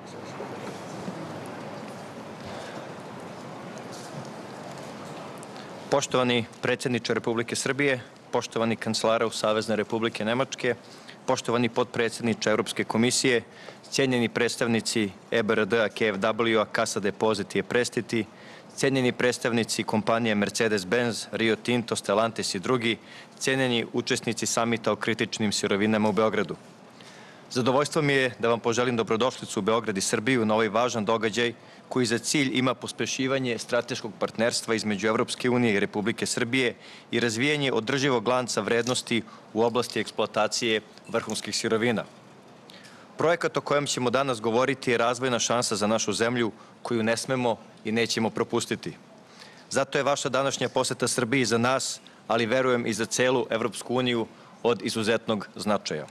Poštovani predsjedniče Republike Srbije, poštovani kancelaru Savezne Republike Nemačke, poštovani potpredsjedniče Europske komisije, cijenjeni predstavnici EBRD-a, KfW-a, Casa Depositi e Prestiti, cijenjeni predstavnici kompanije Mercedes-Benz, Rio Tinto, Stellantis i drugi, cijenjeni učesnici samita o kritičnim sirovinama u Beogradu. Zadovoljstvo mi je da vam poželim dobrodošlicu u Beograd i Srbiju na ovaj važan događaj koji za cilj ima pospešivanje strateškog partnerstva između Evropske unije i Republike Srbije i razvijanje održivog lanca vrednosti u oblasti eksploatacije vrhunskih sirovina. Projekat o kojem ćemo danas govoriti je razvojna šansa za našu zemlju koju ne smemo i nećemo propustiti. Zato je vaša današnja poseta Srbiji za nas, ali verujem i za celu Evropsku uniju, od izuzetnog značaja.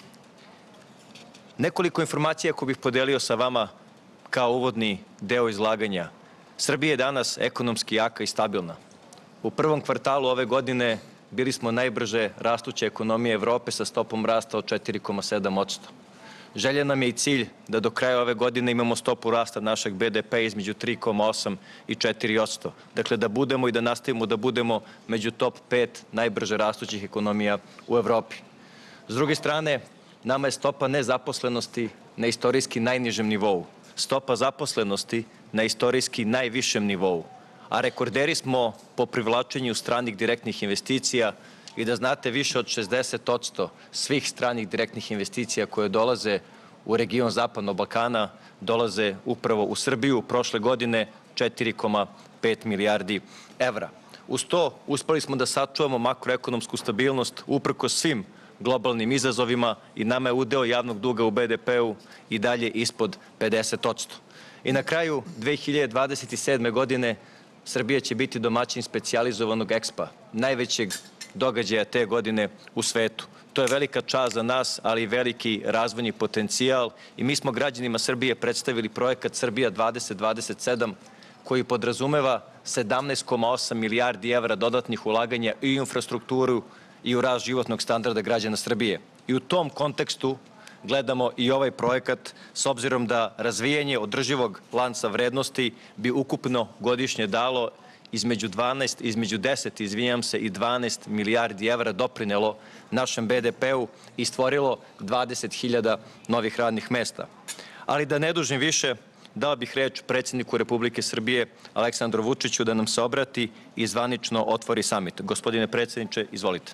Nekoliko informacija koje bih podelio sa vama kao uvodni deo izlaganja. Srbija je danas ekonomski jaka i stabilna. U prvom kvartalu ove godine bili smo najbrže rastuća ekonomija Evrope sa stopom rasta od 4,7%. Želja nam je i cilj da do kraja ove godine imamo stopu rasta našeg BDP između 3,8 i 4%. Dakle, da budemo i da nastavimo da budemo među top 5 najbrže rastućih ekonomija u Evropi. S druge strane, nama je stopa nezaposlenosti na istorijski najnižem nivou, stopa zaposlenosti na istorijski najvišem nivou, a rekorderi smo po privlačenju stranih direktnih investicija i da znate, više od 60% svih stranih direktnih investicija koje dolaze u region Zapadnog Balkana dolaze upravo u Srbiju. Prošle godine 4,5 milijardi evra. Uz to uspeli smo da sačuvamo makroekonomsku stabilnost uprkos svim globalnim izazovima i nama je udeo javnog duga u BDP-u i dalje ispod 50%. I na kraju 2027. godine Srbija će biti domaćin specijalizovanog EXPA, najvećeg događaja te godine u svetu. To je velika čast za nas, ali i veliki razvojni potencijal i mi smo građanima Srbije predstavili projekat Srbija 2027 koji podrazumeva 17,8 milijardi evra dodatnih ulaganja i u infrastrukturu i u rast životnog standarda građana Srbije. I u tom kontekstu gledamo i ovaj projekat, s obzirom da razvijanje održivog lanca vrednosti bi ukupno godišnje dalo između 10 i 12 milijardi evra, doprinelo našem BDP-u i stvorilo 20.000 novih radnih mesta. Ali da ne dužim više, dao bih reč predsjedniku Republike Srbije Aleksandru Vučiću da nam se obrati i zvanično otvori samit. Gospodine predsjedniče, izvolite.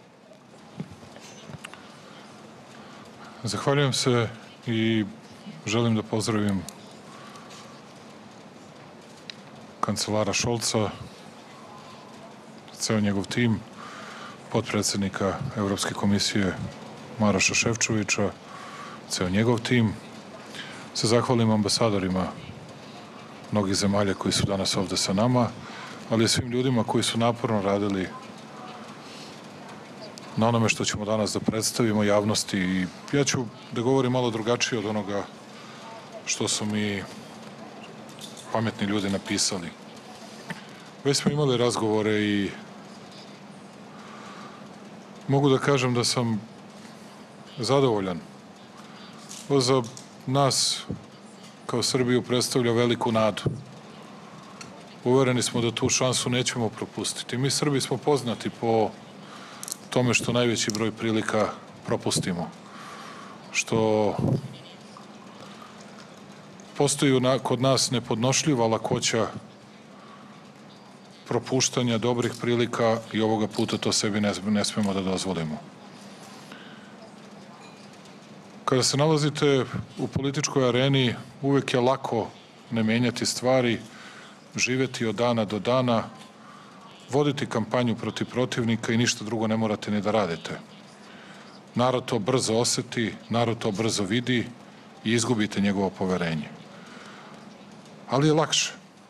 Zahvaljujem se i želim da pozdravim kancelara Šolca, ceo njegov tim, potpredsjednika Evropske komisije Maroša Šefčoviča, ceo njegov tim, se zahvalim ambasadorima mnogih zemalja koji su danas ovde sa nama, ali i svim ljudima koji su naporno radili na onome što ćemo danas da predstavimo javnosti. I ja ću da govorim malo drugačije od onoga što su mi pametni ljudi napisali. Već smo imali razgovore i mogu da kažem da sam zadovoljan. Ovo za nas kao Srbiju predstavlja veliku nadu. Uvereni smo da tu šansu nećemo propustiti. Mi Srbi smo poznati po tome što najveći broj prilika propustimo, što postoji kod nas nepodnošljiva lakoća propuštanja dobrih prilika i ovoga puta to sebi ne smemo da dozvolimo. Kada se nalazite u političkoj areni, uvek je lako ne menjati stvari, živeti od dana do dana, voditi kampanju protiv protivnika i ništa drugo ne morate ni da radite. Narod to brzo oseti, narod to brzo vidi i izgubite njegovo poverenje. Ali je lakše.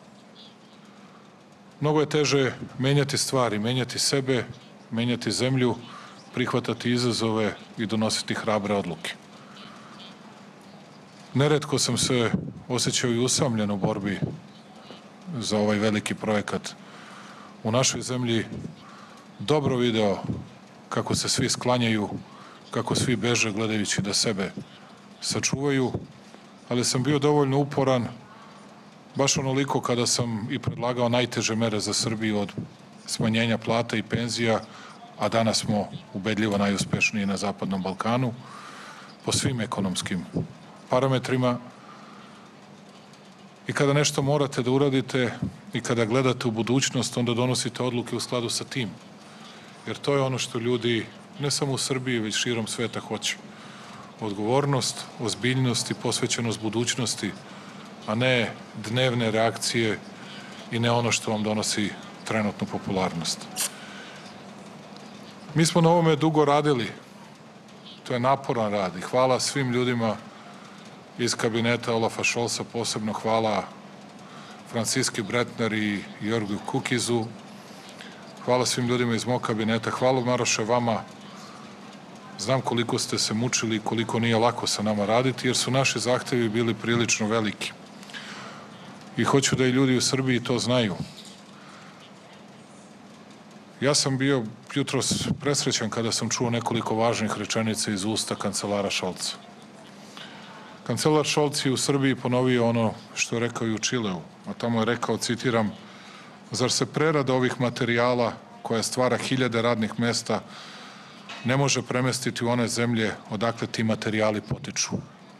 Mnogo je teže menjati stvari, menjati sebe, menjati zemlju, prihvatati izazove i donositi hrabre odluke. Neretko sam se osjećao i usamljen u borbi za ovaj veliki projekat. U našoj zemlji dobro video kako se svi sklanjaju, kako svi beže gledajući da sebe sačuvaju ali sam bio dovoljno uporan, baš onoliko kada sam i predlagao najteže mere za Srbiju od smanjenja plata i penzija, a danas smo ubedljivo najuspešniji na Zapadnom Balkanu po svim ekonomskim parametrima. I kada nešto morate da uradite i kada gledate u budućnost, onda donosite odluke u skladu sa tim. Jer to je ono što ljudi, ne samo u Srbiji, već širom sveta hoće. Odgovornost, ozbiljnost i posvećenost budućnosti, a ne dnevne reakcije i ne ono što vam donosi trenutnu popularnost. Mi smo na ovome dugo radili. To je naporan rad i hvala svim ljudima iz kabineta Olafa Šolca, posebno hvala Franciski Bretner i Jorgu Kukizu, hvala svim ljudima iz mog kabineta, hvala Maroše vama. Znam koliko ste se mučili i koliko nije lako sa nama raditi, jer su naši zahtevi bili prilično veliki. I hoću da i ljudi u Srbiji to znaju. Ja sam bio jutros presrećan kada sam čuo nekoliko važnih rečenica iz usta kancelara Šolca. Kancelar Šolc je u Srbiji ponovio ono što je rekao i u Čileu, a tamo je rekao, citiram, zar se prerada ovih materijala koja stvara hiljade radnih mesta ne može premestiti u one zemlje odakle ti materijali potiču.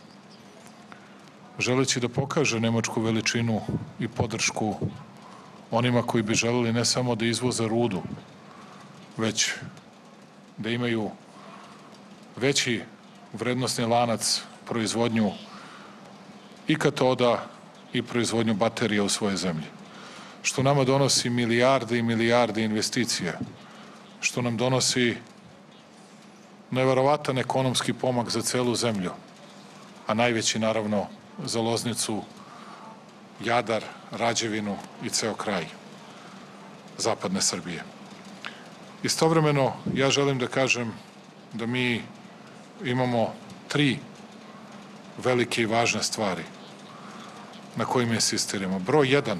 Želeći da pokaže nemačku veličinu i podršku onima koji bi želeli ne samo da izvoze rudu, već da imaju veći vrednosni lanac, proizvodnju i katoda i proizvodnju baterija u svojoj zemlji. Što nama donosi milijarde i milijarde investicija, što nam donosi neverovatan ekonomski pomak za celu zemlju, a najveći naravno za Loznicu, Jadar, Rađevinu i ceo kraj zapadne Srbije. Istovremeno, ja želim da kažem da mi imamo 3 velike i važne stvari na kojima insistiramo. Broj 1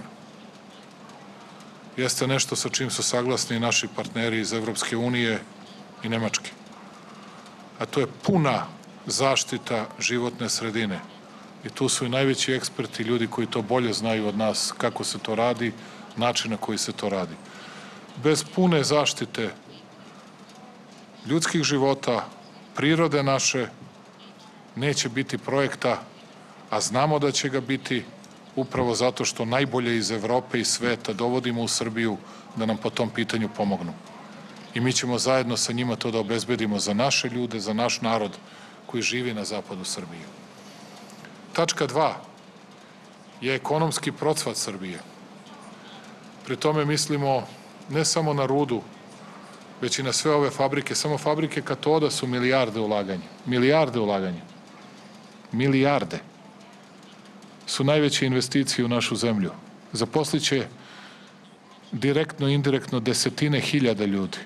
jeste nešto sa čim su saglasni naši partneri iz Evropske unije i Nemačke, a to je puna zaštita životne sredine. I tu su i najveći eksperti, ljudi koji to bolje znaju od nas kako se to radi, način na koji se to radi. Bez pune zaštite ljudskih života, prirode naše, neće biti projekta, a znamo da će ga biti upravo zato što najbolje iz Evrope i sveta dovodimo u Srbiju da nam po tom pitanju pomognu. I mi ćemo zajedno sa njima to da obezbedimo za naše ljude, za naš narod koji živi na zapadu Srbije. Tačka 2 je ekonomski procvat Srbije. Pri tome mislimo ne samo na rudu, već i na sve ove fabrike. Samo fabrike katoda su milijarde ulaganja. Milijarde ulaganja. Milijarde su najveće investicije u našu zemlju. Zaposliće direktno i indirektno desetine hiljada ljudi.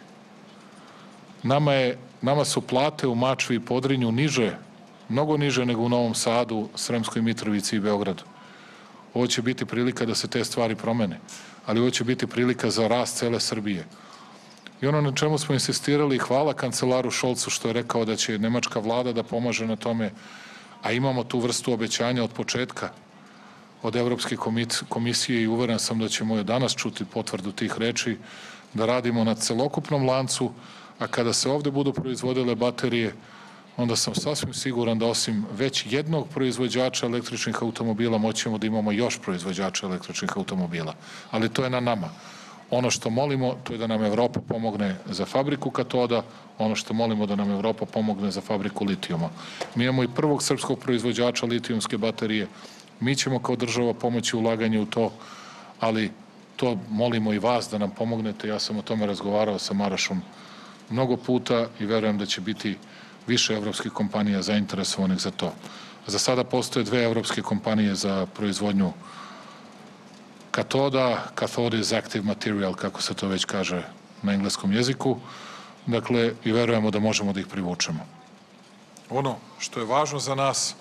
Nama su plate u Mačvi i Podrinju niže, mnogo niže nego u Novom Sadu, Sremskoj Mitrovici i Beogradu. Ovo će biti prilika da se te stvari promene, ali ovo će biti prilika za rast cele Srbije. I ono na čemu smo insistirali, hvala kancelaru Šolcu što je rekao da će nemačka vlada da pomaže na tome, a imamo tu vrstu obećanja od početka od Evropske komisije i uveren sam da ćemo danas čuti potvrdu tih reči, da radimo na celokupnom lancu, a kada se ovde budu proizvodile baterije, onda sam sasvim siguran da osim već jednog proizvođača električnih automobila moćemo da imamo još proizvođača električnih automobila. Ali to je na nama. Ono što molimo, to je da nam Evropa pomogne za fabriku katoda, ono što molimo da nam Evropa pomogne za fabriku litijuma. Mi imamo i prvog srpskog proizvođača litijumske baterije. Mi ćemo kao država pomoći ulaganje u to, ali to molimo i vas da nam pomognete. Ja sam o tome razgovarao sa Marošom mnogo puta i verujem da će biti više evropskih kompanija zainteresovanih za to. Za sada postoje 2 evropske kompanije za proizvodnju katoda, cathode is active material, kako se to već kaže na engleskom jeziku, dakle, i verujemo da možemo da ih privučemo. Ono što je važno za nas,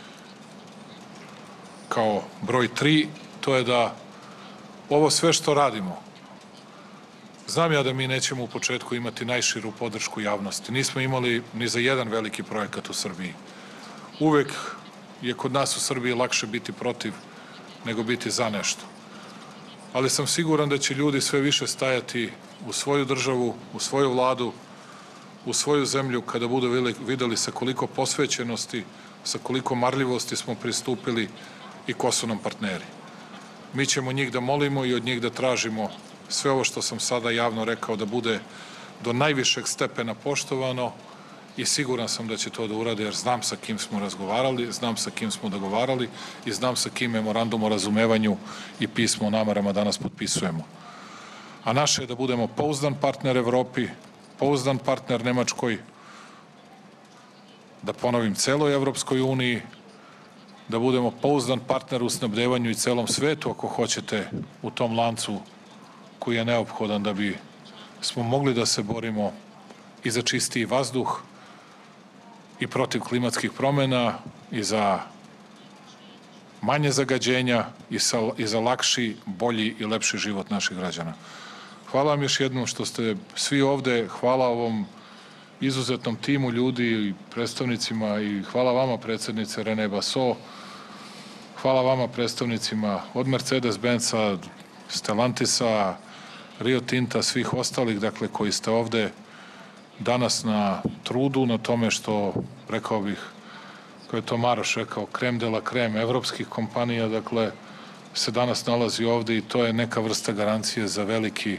kao broj 3, to je da ovo sve što radimo, znam ja da mi nećemo u početku imati najširu podršku javnosti. Nismo imali ni za jedan veliki projekat u Srbiji. Uvek je kod nas u Srbiji lakše biti protiv nego biti za nešto. Ali sam siguran da će ljudi sve više stajati u svoju državu, u svoju vladu, u svoju zemlju kada budu videli sa koliko posvećenosti, sa koliko marljivosti smo pristupili i ko su nam partneri. Mi ćemo njih da molimo i od njih da tražimo sve ovo što sam sada javno rekao da bude do najvišeg stepena poštovano i siguran sam da će to da urade jer znam sa kim smo razgovarali, znam sa kim smo dogovarali i znam sa kim memorandum o razumevanju i pismo o namerama danas potpisujemo. A naše je da budemo pouzdan partner Evropi, pouzdan partner Nemačkoj, da ponovim celoj Evropskoj uniji, da budemo pouzdan partner u snabdevanju i celom svetu, ako hoćete, u tom lancu koji je neophodan da bi smo mogli da se borimo i za čistiji vazduh i protiv klimatskih promena i za manje zagađenja i za lakši, bolji i lepši život naših građana. Hvala vam još jednom što ste svi ovde, hvala ovom izuzetnom timu ljudi i predstavnicima i hvala vama predsednice René Basso, hvala vama predstavnicima od Mercedes-Benza, Stellantisa, Rio Tinta, svih ostalih, dakle, koji ste ovde danas na trudu, na tome što, rekao bih, kao je to Maroš rekao, krem de la krem evropskih kompanija, dakle, se danas nalazi ovde i to je neka vrsta garancije za veliki,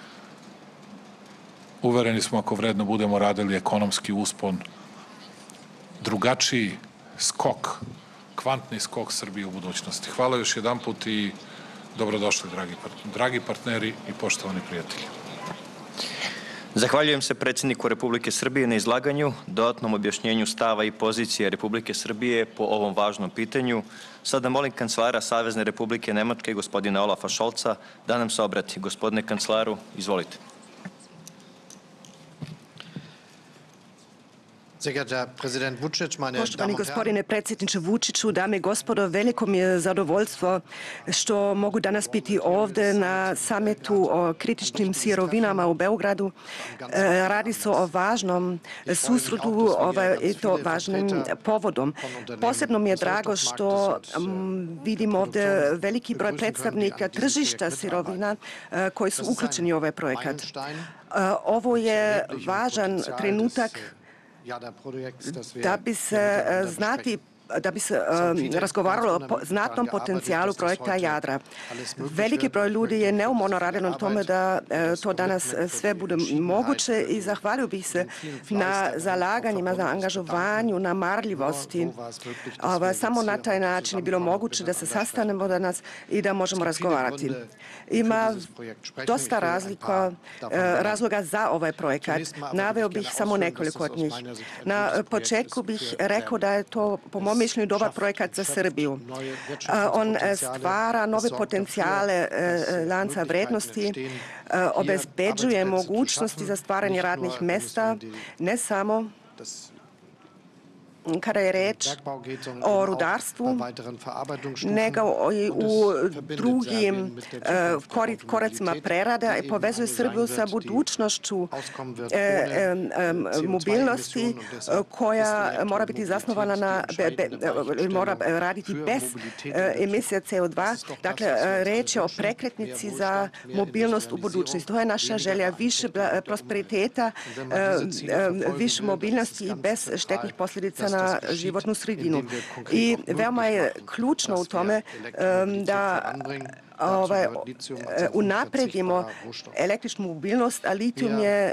uvereni smo ako vredno budemo radili ekonomski uspon, drugačiji skok, kvantni skok Srbije u budućnosti. Hvala još jedan put i dobrodošli, dragi partneri i poštovani prijatelji. Zahvaljujem se predsjedniku Republike Srbije na izlaganju, dodatnom objašnjenju stava i pozicije Republike Srbije po ovom važnom pitanju. Sada molim kancelara Savezne Republike Nemačke, gospodina Olafa Scholza, da nam se obrati. Gospodine kancelaru, izvolite. Poštovani gospodine predsjedniče Vučiću, dame i gospodo, veliko mi je zadovoljstvo što mogu danas biti ovde na samitu o kritičnim sirovinama u Beogradu. Radi se o važnom susretu i to važnim povodom. Posebno mi je drago što vidim ovde veliki broj predstavnika tržišta sirovina koji su uključeni u ovaj projekat. Ovo je važan trenutak da bi se razgovaralo o znatnom potencijalu projekta Jadra. Veliki broj ljudi je neumorno radilo na tome da to danas sve bude moguće i zahvalio bih se na zalaganjima, na angažovanju, na marljivosti. Samo na taj način je bilo moguće da se sastanemo danas i da možemo razgovarati. Ima dosta razloga za ovaj projekat. Naveo bih samo nekoliko od njih. Na početku bih rekao da je to po mom mišljenju dobar projekat za Srbiju. On stvara nove potencijale lanca vrednosti, obezbeđuje mogućnosti za stvaranje radnih mesta, ne samo kada je reč o rudarstvu, nego i u drugim koracima prerada i povezuje Srbiju sa budućnošću mobilnosti koja mora biti zasnovana mora raditi bez emisija CO2. Dakle, reč je o prekretnici za mobilnost u budućnosti. To je naša želja, više prosperiteta, više mobilnosti i bez štetnih posljedica na životnu sredinu. I veoma je ključno u tome da unapredimo električnu mobilnost, a litijum je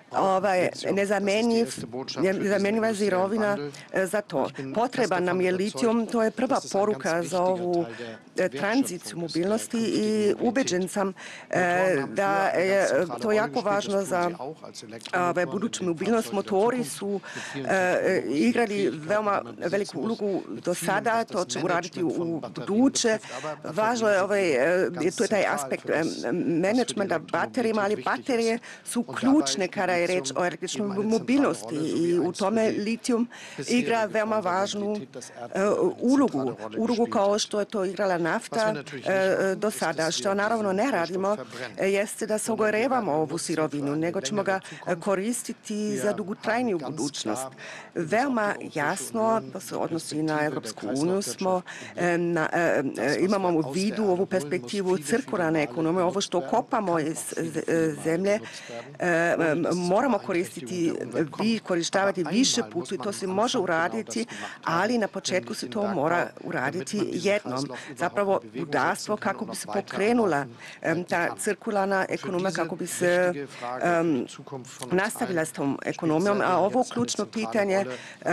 nezamenjiva sirovina za to. Potreban nam je litijum, to je prva poruka za ovu tranziciju mobilnosti i ubeđen sam da je to jako važno za buduću mobilnost. Motori su igrali veoma veliku ulogu do sada, to će uraditi u buduće. Važno je, to je taj aspekt menadžmenta baterijama, ali baterije su ključne kada je reč o električnoj mobilnosti i u tome litijum igra veoma važnu ulogu kao što je to igrala nafta do sada. Što naravno ne radimo jeste da se ogorevamo ovu sirovinu, nego ćemo ga koristiti za dugotrajniju budućnost. Veoma jasno, to se odnosi na Evropsku uniju, imamo u vidu ovu perspektivu cirkularne ekonomije, ovo što kopamo iz zemlje, moramo korištavati više puta i to se može uraditi, ali na početku se to mora uraditi jednom. Zapravo rudarstvo kako bi se pokrenula ta cirkularna ekonomija, kako bi se nastavila s tom ekonomijom, a ovo ključno pitanje,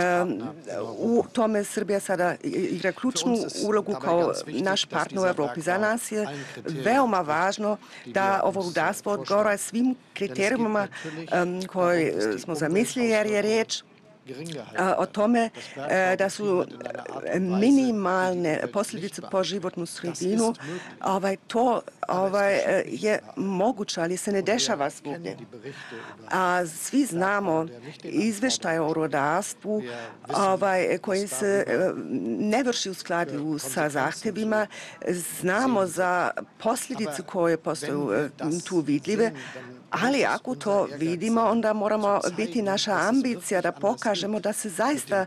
u tome Srbija sada igra ključnu ulogu kao naš partner u Evropi. Za nas je veoma važno da ovo rudarstvo odgovara svim kriterijumima koje smo zamislili, jer je riječ o tome da su minimalne posljedice po životnu sredinu. To je moguće, ali se ne dešava svugdje. A svi znamo izveštaje o rudarstvu koji se ne vrši u skladu sa zahtjevima. Znamo za posljedice koje postaju tu vidljive, ali ako to vidimo, onda moramo biti naša ambicija da pokažemo da se zaista,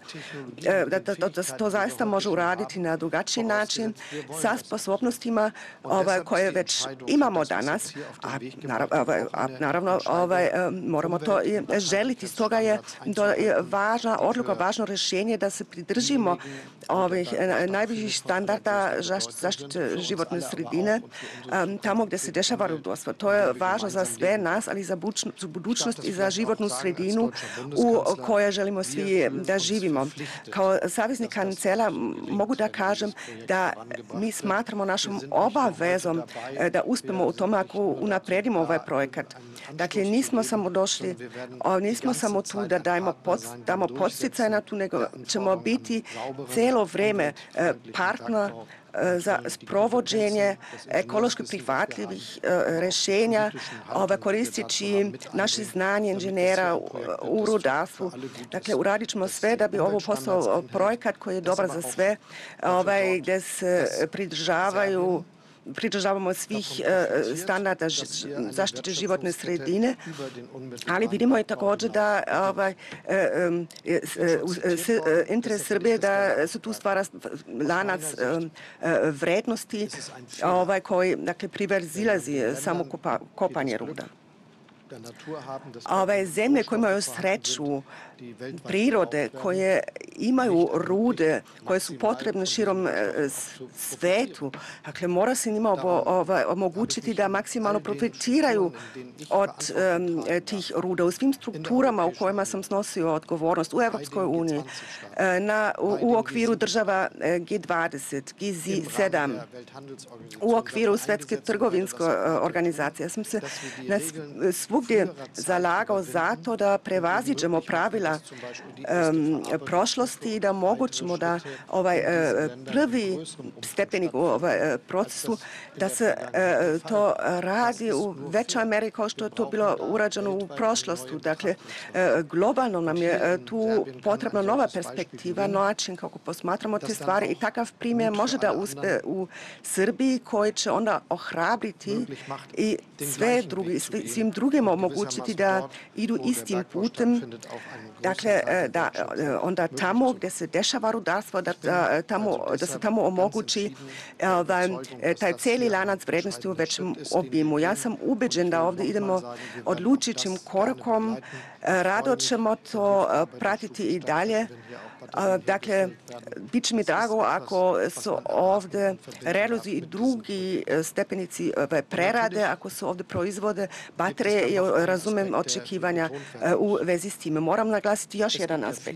da se to zaista može uraditi na drugačiji način sa sposobnostima koje već imamo danas, a naravno moramo to i želiti. Stoga je to važna odluka, važno rješenje da se pridržimo ovih najviših standarda zaštite životne sredine tamo gdje se dešava rudarstvo. To je važno za sve nas, ali za budućnost i za životnu sredinu u kojoj želimo svi da živimo. Kao savezni kancelar mogu da kažem da mi smatramo našom obavezom da uspemo u tome ako unapredimo ovaj projekat. Dakle, nismo samo tu da damo podsticaj na tu, nego ćemo biti cijelo vrijeme partner za sprovođenje ekološki prihvatljivih rješenja, koristeći naše znanje inženjera u rudarstvu. Dakle, uradit ćemo sve da bi ovo postao projekat koji je dobar za sve, gdje se pridržavamo svih standarda zaštite životne sredine, ali vidimo i također da interes Srbije da se tu stvara lanac vrednosti koji priverzilazi samo kopanje ruda. Zemlje koje imaju sreću prirode, koje imaju rude, koje su potrebne širom svetu, dakle, mora se njima omogućiti da maksimalno profitiraju od tih ruda u svim strukturama u kojima sam snosio odgovornost u Evropskoj uniji, u okviru država G20, G7, u okviru Svjetske trgovinske organizacije. Ja sam se svugdje zalagao za to da prevaziđemo pravila prošlosti i da omogućimo da prvi stepenik u procesu da se to radi u većoj meri kao što je to bilo urađeno u prošlosti. Dakle, globalno nam je tu potrebna nova perspektiva, način kako posmatramo te stvari i takav primjer može da uspe u Srbiji koji će onda ohrabriti i svim drugim omogućiti da idu istim putem. Dakle, da onda tamo gdje se dešava rudarstvo, da se tamo omogući taj cijeli lanac vrijednosti u većem obimu. Ja sam ubeđen da ovdje idemo odlučićim korakom, rado ćemo to pratiti i dalje. Dakle, bit će mi drago ako su ovdje realizuju i drugi stepenici prerade, ako se ovdje proizvode baterije i razumem očekivanja u vezi s time. Moram naglasiti još jedan aspekt.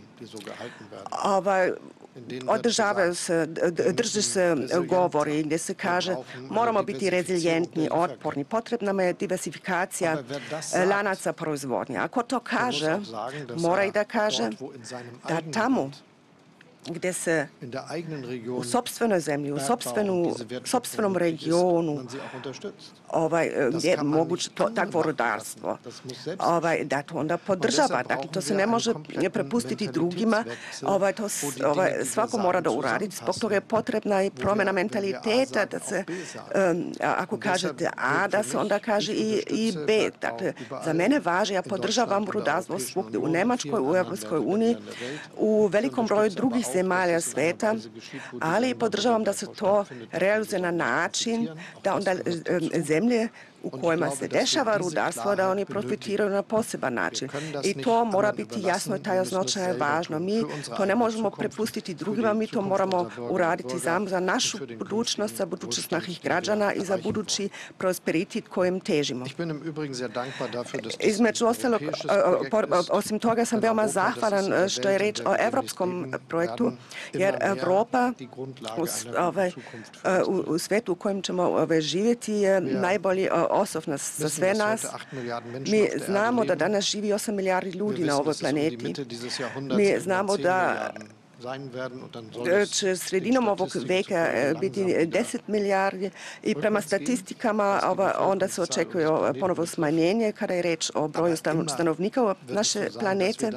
Drži se govori gdje se kaže moramo biti rezilijentni, otporni. Potrebna nam je diversifikacija lanaca proizvodnje. Ako to kaže, mora i da kaže da tamo gde se u sopstvenoj zemlji, u sopstvenom regionu gdje je moguće takvo rudarstvo, da to onda podržava. Dakle, to se ne može prepustiti drugima, svako mora da uradi. Zbog toga je potrebna i promjena mentaliteta, da se, ako kažete A, da se onda kaže i B. Dakle, za mene važi, ja podržavam rudarstvo svugdje u Nemačkoj, u Europskoj uniji, u velikom broju drugih zemalja sveta, ali podržavam da se to realizuje na način da onda zemlje u kojima se dešava rudarstvo, da oni profitiraju na poseban način. I to mora biti jasno i ta jasnoća je važna. Mi to ne možemo prepustiti drugima, mi to moramo uraditi za našu budućnost, za budućnost naših građana i za budući prosperitet kojem težimo. Između ostalog, osim toga sam veoma zahvalan što je reč o evropskom projektu, jer Evropa u svetu u kojem ćemo živjeti je najbolji osnov za sve nas. Mi znamo da danas živi 8 milijardi ljudi na ovoj planeti. Mi znamo da će sredinom ovog veka biti 10 milijardi i prema statistikama onda se očekuje ponovo smanjenje kada je reč o broju stanovnika naše planete.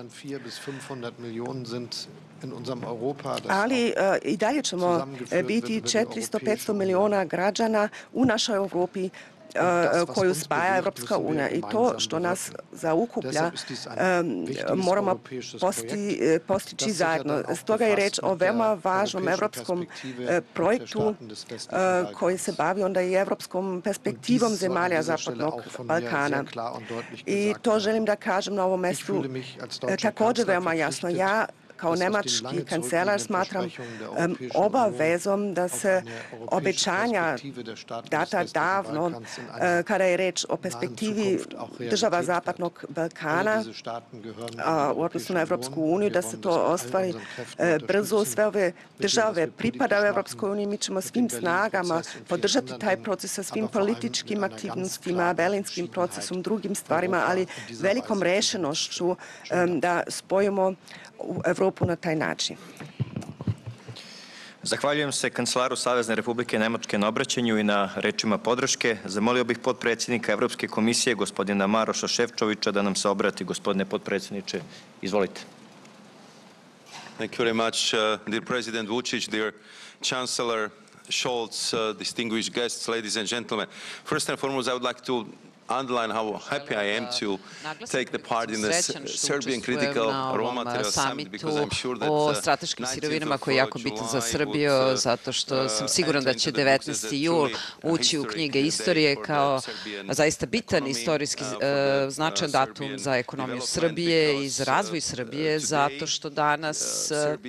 Ali i dalje ćemo biti 400-500 miliona građana u našoj Europi koju spaja Evropska unija. I to što nas zaokuplja moramo postići zajedno. Stoga je reč o veoma važnom evropskom projektu koji se bavi onda i evropskom perspektivom zemalja Zapadnog Balkana. I to želim da kažem na ovom mestu također veoma jasno. Ja kao nemački kancelar smatram obavezom da se obećanja data davno kada je reč o perspektivi država Zapadnog Balkana u odnosu na Evropsku uniju, da se to ostvari brzo. Sve ove države pripadaju Evropskoj uniji, mi ćemo svim snagama podržati taj proces sa svim političkim aktivnostima, berlinskim procesom, drugim stvarima, ali velikom rešenošću da spojimo u Evropu na taj način. Zahvaljujem se kancelaru Savezne Republike Nemačke na obraćanju i na rečima podrške. Zamolio bih potpredsjednika Evropske komisije, gospodina Maroša Šefčoviča, da nam se obrati. Gospodine potpredsjedniče, izvolite. Thank you very much, dear President Vučić, dear Chancellor Scholz, distinguished guests, ladies and gentlemen. First and foremost, I would like to underline how happy I am to take the part in the Serbian Critical Raw Materials Summit, because I'm sure that o strateškim sirovinama koji je jako bitan za Srbiju, zato što sam siguran da će 19. jul ući u knjige istorije kao zaista bitan istorijski značajan datum za ekonomiju Srbije i za razvoj Srbije, zato što danas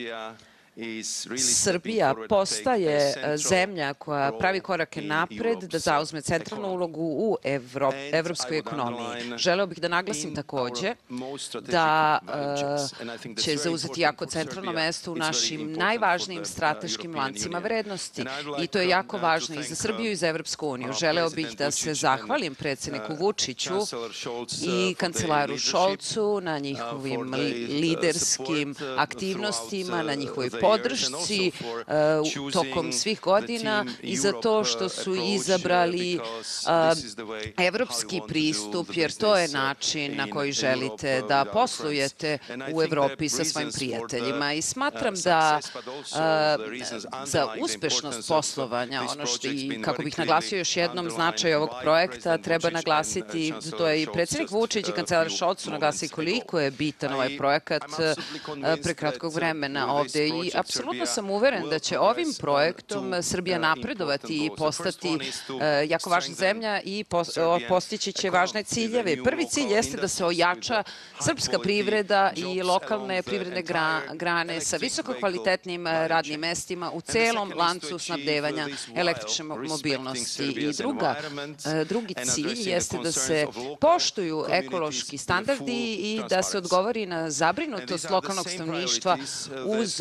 Srbija postaje zemlja koja pravi korake napred da zauzme centralnu ulogu u evropskoj ekonomiji. Želeo bih da naglasim takođe da će zauzeti jako centralno mesto u našim najvažnijim strateškim lancima vrednosti i to je jako važno i za Srbiju i za Evropsku uniju. Želeo bih da se zahvalim predsjedniku Vučiću i kancelaru Scholzu na njihovim liderskim aktivnostima, na njihovoj podršci tokom svih godina i za to što su izabrali evropski pristup, jer to je način na koji želite da poslujete u Evropi sa svojim prijateljima. I smatram da za uspešnost poslovanja, ono što i kako bih naglasio još jednom značaj ovog projekta, treba naglasiti, to je i predsjednik Vučić i kancelar Scholz su naglasili koliko je bitan ovaj projekat pre kratkog vremena ovde. I apsolutno sam uveren da će ovim projektom Srbija napredovati i postati jako važna zemlja i postići će važne ciljeve. Prvi cilj jeste da se ojača srpska privreda i lokalne privredne grane sa visoko kvalitetnim radnim mestima u celom lancu snabdevanja električne mobilnosti. I drugi cilj jeste da se poštuju ekološki standardi i da se odgovori na zabrinutost lokalnog stanovništva uz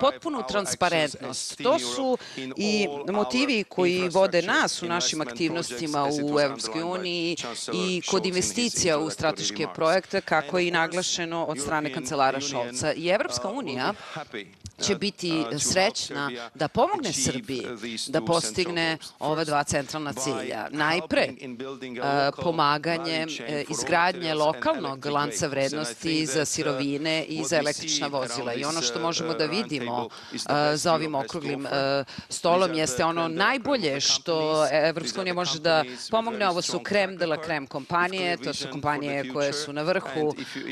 potpunu transparentnost. To su i motivi koji vode nas u našim aktivnostima u Evropskoj uniji i kod investicija u strateške projekte, kako je i naglašeno od strane kancelara Scholza. I Evropska unija će biti srećna da pomogne Srbiji da postigne ova dva centralna cilja. Najpre, pomaganje izgradnje lokalnog lanca vrednosti za sirovine i za električna vozila. I ono što možemo da vidimo za ovim okruglim stolom jeste ono najbolje što Evropska unija može da pomogne. Ovo su creme de la creme kompanije, to su kompanije koje su na vrhu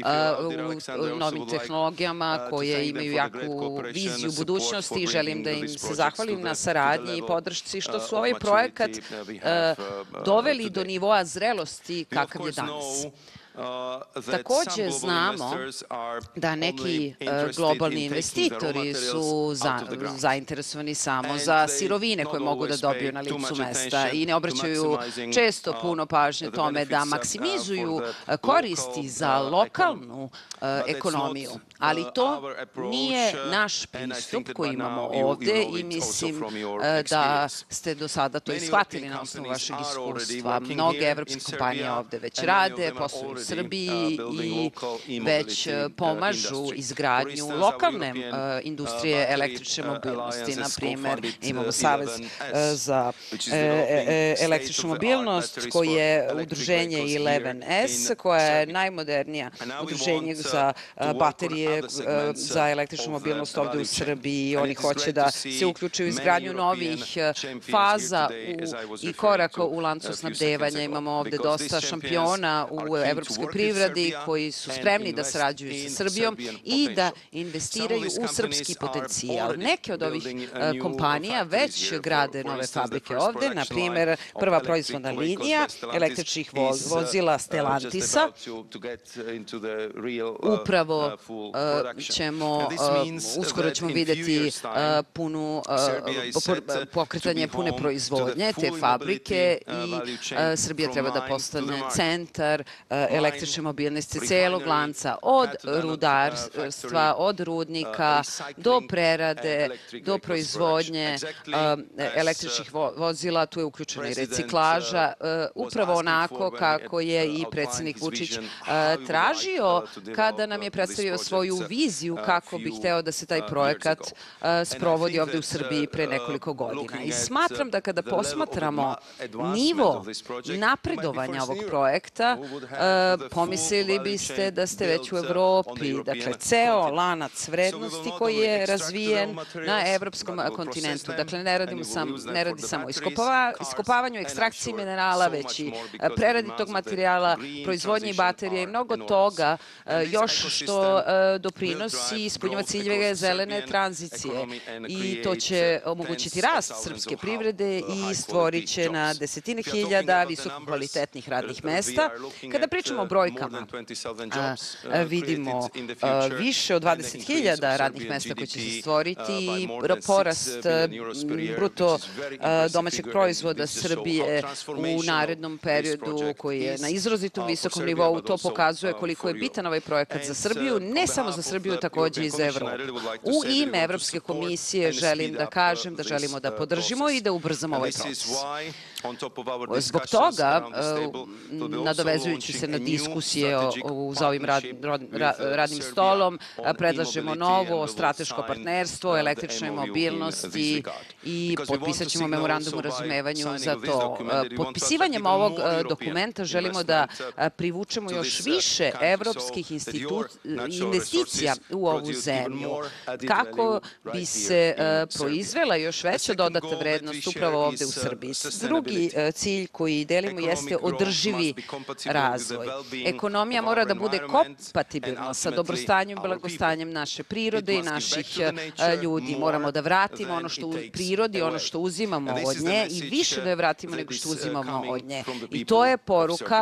u novim tehnologijama, koje imaju jaku viziju budućnosti i želim da im se zahvalim na saradnji i podršci što su ovaj projekat doveli do nivoa zrelosti kakav je danas. Takođe znamo da neki globalni investitori su zainteresovani samo za sirovine koje mogu da dobiju na licu mesta i ne obraćaju često puno pažnje tome da maksimizuju koristi za lokalnu ekonomiju. Ali to nije naš pristup koji imamo ovde i mislim da ste do sada to i shvatili na osnovu vašeg iskustva. Mnoge evropske kompanije ovde već rade, posluju u Srbiji i već pomažu izgradnju lokalne industrije električne mobilnosti. Na primer, imamo Savez za električnu mobilnost koji je udruženje 11S, koja je najmodernija udruženje za baterije za električnu mobilnost ovde u Srbiji. Oni hoće da se uključe u izgradnju novih faza i koraka u lancu snabdevanja. Imamo ovde dosta šampiona u evropskoj privredi koji su spremni da sarađuju sa Srbijom i da investiraju u srpski potencijal. Neke od ovih kompanija već grade nove fabrike ovde, na primer prva proizvodna linija električnih vozila Stellantisa. Upravo uskoro ćemo videti pokretanje pune proizvodnje te fabrike i Srbija treba da postane centar električne mobilnosti celog lanca od rudarstva, od rudnika do prerade, do proizvodnje električnih vozila. Tu je uključena i reciklaža, upravo onako kako je i predsednik Vučić tražio kada nam je predstavio svoju viziju kako bi hteo da se taj projekat sprovodi ovde u Srbiji pre nekoliko godina. I smatram da kada posmatramo nivo napredovanja ovog projekta, pomislili biste da ste već u Evropi. Dakle, ceo lanac vrednosti koji je razvijen na evropskom kontinentu. Dakle, ne radi samo iskopavanju, ekstrakciji minerala, već i preradi tog materijala, proizvodnji baterija i mnogo toga još što doprinosi ispunjava ciljeve zelene tranzicije. I to će omogućiti rast srpske privrede i stvorit će na desetine hiljada visoko kvalitetnih radnih mesta. Kada pričamo o brojkama, vidimo više od 20.000 radnih mesta koje će se stvoriti i porast bruto domaćeg proizvoda Srbije u narednom periodu koji je na izrazitom visokom nivou. To pokazuje koliko je bitan ovaj projekat za Srbiju, ne samo za Srbiju, takođe i za Evropu. U ime Evropske komisije želim da kažem da želimo da podržimo i da ubrzamo ovaj proces. Zbog toga, nadovezujući se na diskusije za ovim radnim stolom, predlažemo novo strateško partnerstvo o električnoj mobilnosti i potpisat ćemo memorandum o razumevanju za to. Potpisivanjem ovog dokumenta želimo da privučemo još više evropskih investicija u ovu zemlju, kako bi se proizvela još veća dodata vrednost upravo ovde u Srbiji. Drugi cilj koji delimo jeste održivi razvoj. Ekonomija mora da bude kompatibilna sa dobrostanjem i blagostanjem naše prirode i naših ljudi. Moramo da vratimo ono što u prirodi, ono što uzimamo od nje i više da je vratimo nego što uzimamo od nje. I to je poruka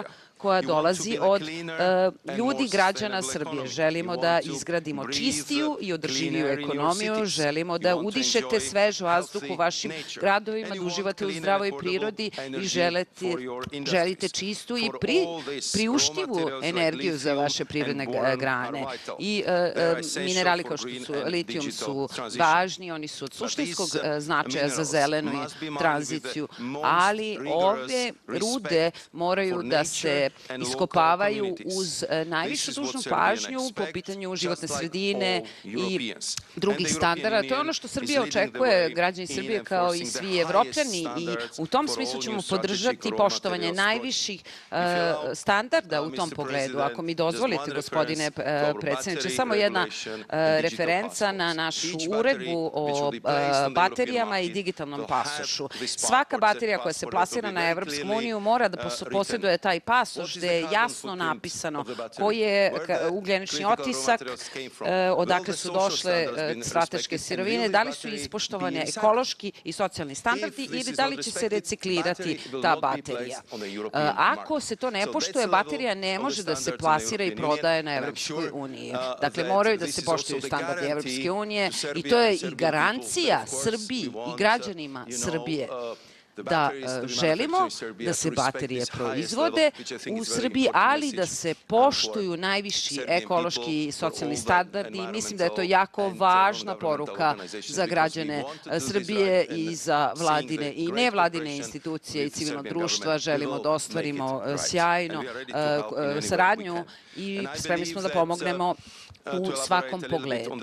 koja dolazi od ljudi, građana Srbije. Želimo da izgradimo čistiju i održiviju ekonomiju, želimo da udišete svež vazduh u vašim gradovima, da uživate u zdravoj prirodi i želite čistu i priuštivu energiju za vaše privredne grane. I minerali kao što su litijum su važni, oni su od suštinskog značaja za zelenu tranziciju, ali ove rude moraju da se iskopavaju uz najvišu dužnu pažnju po pitanju životne sredine i drugih standarda. To je ono što Srbija očekuje, građani Srbije kao i svi Evropljani, i u tom smislu ćemo podržati poštovanje najviših standarda u tom pogledu. Ako mi dozvolite, gospodine predsjedniče, samo jedna referenca na našu uredbu o baterijama i digitalnom pasošu. Svaka baterija koja se plasira na Evropsku uniju mora da posjeduje taj pasoš gde je jasno napisano koji je ugljenični otisak, odakle su došle strateške sirovine, da li su ispoštovane ekološki i socijalni standardi ili da li će se reciklirati ta baterija. Ako se to ne poštuje, baterija ne može da se plasira i prodaje na Evropskoj uniji. Dakle, moraju da se poštuju standardi Evropske unije i to je i garancija Srbiji i građanima Srbije da želimo da se baterije proizvode u Srbiji, ali da se poštuju najviši ekološki i socijalni standardi. Mislim da je to jako važna poruka za građane Srbije i za vladine i nevladine institucije i civilno društva. Želimo da ostvarimo sjajnu saradnju i spremni smo da pomognemo u svakom pogledu.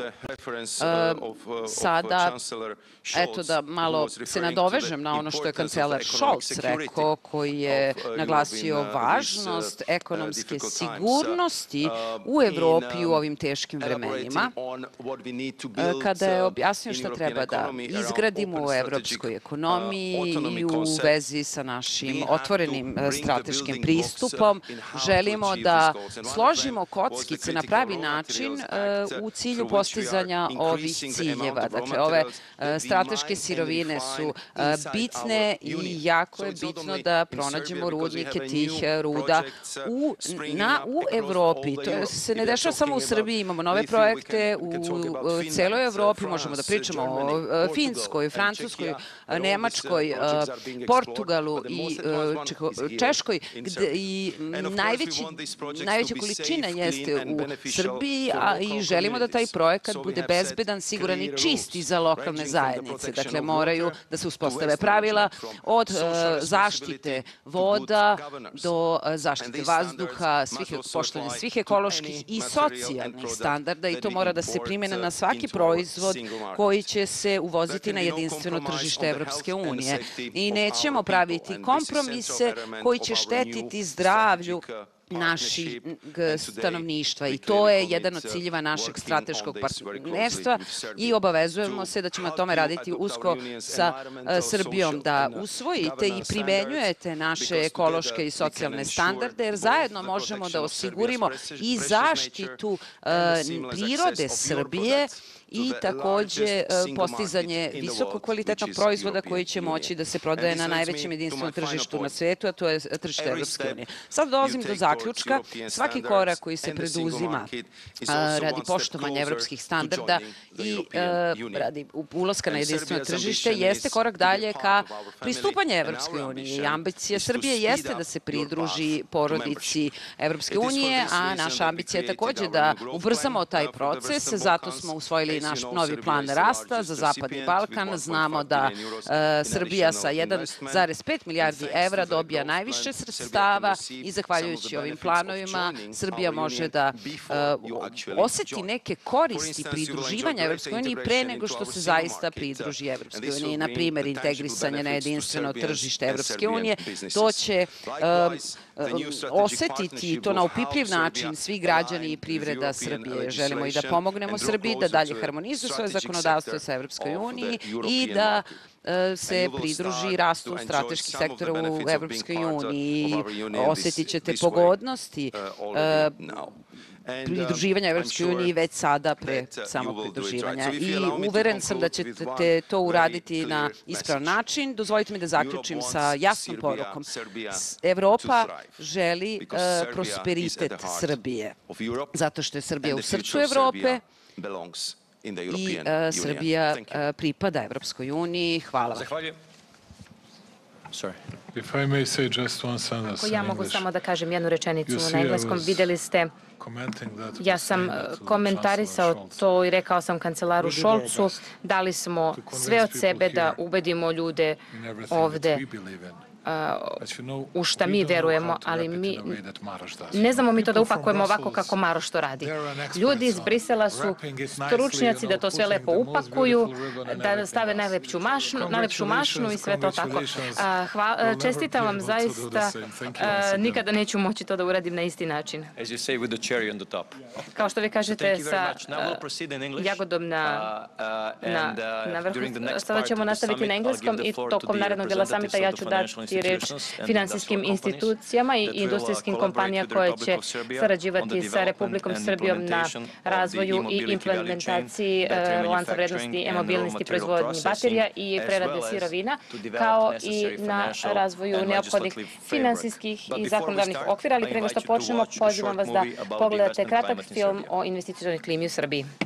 Sada, eto da malo se nadovežem na ono što je kancelar Scholz rekao, koji je naglasio važnost ekonomske sigurnosti u Evropi u ovim teškim vremenima, kada je objasnio šta treba da izgradimo u evropskoj ekonomiji i u vezi sa našim otvorenim strateškim pristupom. Želimo da složimo kockice na pravi način u cilju postizanja ovih ciljeva. Dakle, ove strateške sirovine su bitne i jako je bitno da pronađemo rudnike tih ruda u Evropi. To se ne dešava samo u Srbiji, imamo nove projekte u celoj Evropi, možemo da pričamo o Finskoj, Francuskoj, Nemačkoj, Portugalu i Češkoj, i najveća količina jeste u Srbiji, i želimo da taj projekat bude bezbedan, siguran i čisti za lokalne zajednice. Dakle, moraju da se uspostave pravila od zaštite voda do zaštite vazduha, poštovanja svih ekoloških i socijalnih standarda, i to mora da se primene na svaki proizvod koji će se uvoziti na jedinstveno tržište Evropske unije. I nećemo praviti kompromise koji će štetiti zdravlju naših stanovništva, i to je jedan od ciljeva našeg strateškog partnerstva i obavezujemo se da ćemo na tome raditi usko sa Srbijom, da usvojite i primenjujete naše ekološke i socijalne standarde, jer zajedno možemo da osigurimo i zaštitu prirode Srbije i takođe postizanje visoko kvalitetnog proizvoda koji će moći da se prodaje na najvećem jedinstvenom tržištu na svetu, a to je tržište Evropske unije. Sad dolazim do zaključka. Svaki korak koji se preduzima radi poštovanja evropskih standarda i radi ulaska na jedinstveno tržište jeste korak dalje ka pristupanju Evropskoj uniji. I ambicija Srbije jeste da se pridruži porodici Evropske unije, a naša ambicija je takođe da ubrzamo taj proces. Zato smo usvojili naš novi plan rasta za Zapadni Balkan. Znamo da Srbija sa 1,5 milijardi evra dobija najviše sredstava i zahvaljujući ovim planovima Srbija može da oseti neke koristi pridruživanja Evropskoj uniji pre nego što se zaista pridruži Evropskoj uniji. Na primer, integrisanje na jedinstveno tržište Evropske unije. To će osetiti to na opipljiv način svi građani i privreda Srbije. Želimo i da pomognemo Srbiji da dalje harmonizuje svoje zakonodavstvo sa Evropskoj uniji i da se pridruži rastu strateških sektora u Evropskoj uniji. Osjetit ćete pogodnosti pridruživanja Evropskoj uniji već sada pre samog pridruživanja. I uveren sam da ćete to uraditi na ispravan način. Dozvolite mi da zaključim sa jasnom porukom. Evropa želi prosperitet Srbije, zato što je Srbija u srcu Evrope i Srbija pripada Evropskoj uniji. Hvala vam. Zahvaljujem. Sorry. If I may say just one sentence Ako ja in mogu English. samo da kažem jednu rečenicu You see, na I engleskom, was videli ste, commenting that ja was sam saying that to the komentarisao Chancellor Scholz. to i rekao sam kancelaru We did our Šolcu, best dali smo to convince sve od people sebe da here ubedimo ljude in everything that ovde we believe in. But you know, u šta we mi don't know verujemo, how to ali wrap it mi in a way that Maroš does. ne znamo mi to da People from upakujemo ovako Brussels, kako Maroš to radi. they're an experts Ljudi iz on Brisela su wrapping it nicely, stručnjaci da to sve putting lepo the most upakuju, beautiful ribbon and da everything stave else. najlepšu mašnu i sve to tako. Congratulations. We'll never Čestitam be vam able to do the zaista. same. Thank you once again. Nikada neću moći to da uradim na isti način. As you say, with the cherry on the top. Kao što vi Thank kažete, you very sa much. Now we'll proceed in English. jagodom na vrhu. During the next Sada part ćemo of the nastaviti summit, na I'll engleskom give the i floor to tokom the narednog dela samita ja ću representatives of the dati reč financial institutions and finansijskim industrial companies institucijama i that will industrijskim collaborate kompanijama with the koje Republic će of Serbia on the sarađivati sa development Republikom and Srbijom na implementation of the razvoju i e-mobility value implementaciji chain, battery lanca manufacturing vrednosti and raw e-mobilnosti, material proizvodnji processing, baterija i as prerade well as sirovina, to develop kao i necessary na financial razvoju and neophodnih legislative framework. finansijskih But i before we zakonodavnih start, okvira, ali I pre nego što invite you to počnemo, watch a pozivam short vas da movie about the pogledate investment kratak climate in film Serbia. o investicionoj klimi u Srbiji.